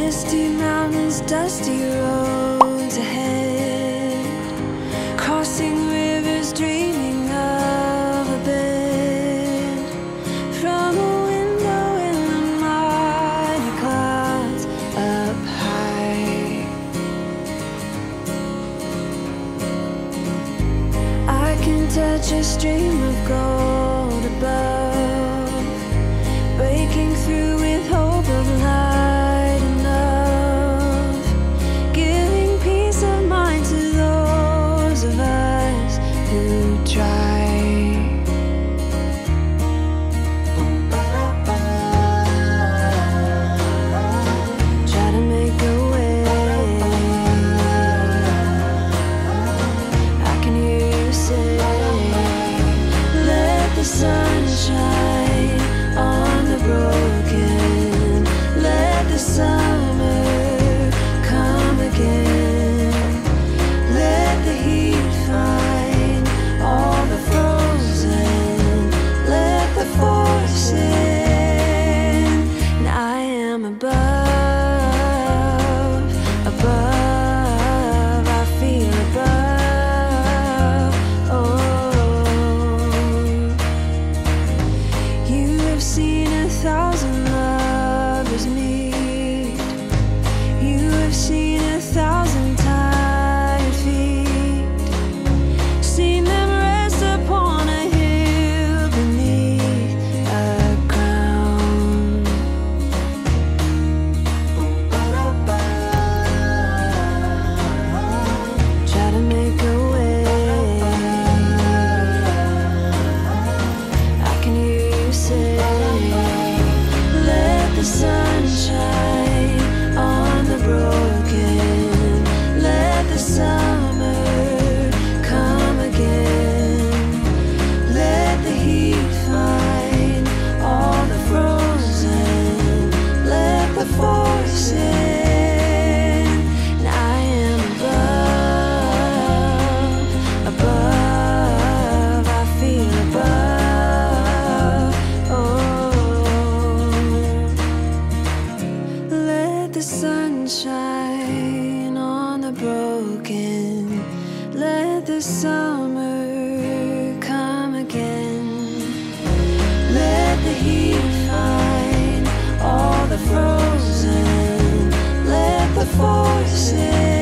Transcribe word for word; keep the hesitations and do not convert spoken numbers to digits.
Misty mountains, dusty roads ahead, crossing rivers, dreaming of a bed from a window in the mighty clouds up high. I can touch a stream of gold above, breaking through with hope of light enough, giving peace of mind to those of us who try. Try to make a way. I can hear you say, let the sun shine on the broken, let the summer come again, let the heat find all the frozen, let the force in. And I am above, above, I feel above. Oh, you have seen a thousand lovers meet. You have seen a thousand tired feet, seen them rest upon a hill beneath a crown. Try to make a way. I can hear you say, let the sun shine on the broken, let the summer come again, let the heat find all the frozen, let the force in. And I am above, above, I feel above. Oh, let the sun shine on the broken, let the summer come again, let the heat find all the frozen, let the force in.